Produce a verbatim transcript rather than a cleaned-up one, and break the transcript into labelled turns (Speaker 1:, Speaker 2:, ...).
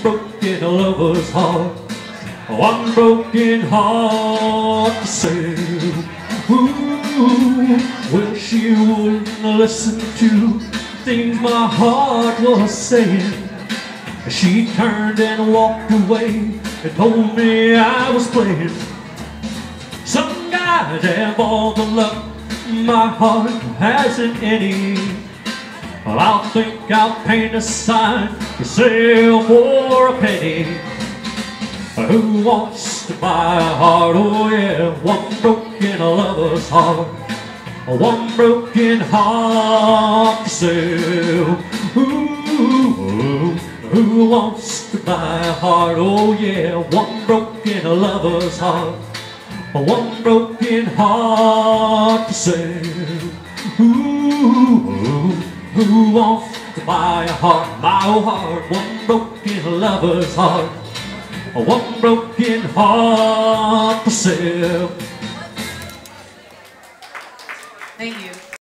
Speaker 1: broken lover's heart, one broken heart to sell. Ooh, well, she wouldn't listen to things my heart was saying. She turned and walked away and told me I was playing. Some guys have all the luck my heart hasn't any. Well, I'll think I'll paint a sign to sell for a penny. Who wants to buy a heart? Oh yeah, one broken lover's heart, one broken heart to sell. Ooh, who wants to buy a heart? Oh yeah, one broken lover's heart, one broken heart to sell. Ooh, who wants to buy a heart? My old heart, one broken lover's heart, one broken heart to sell.
Speaker 2: Thank you.